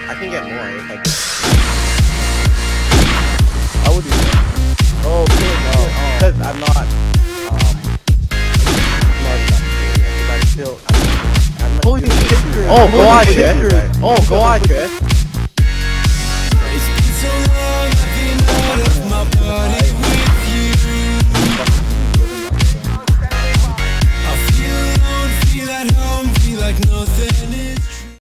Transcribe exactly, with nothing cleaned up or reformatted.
I can get more if I I would do that. Oh, okay, no. Because I'm not, um, smart enough to do it. Because I'm still, I'm, I'm not Holy doing shit, it. you're- Oh, go holy on, shit, shit. you're- Oh, go on, shit.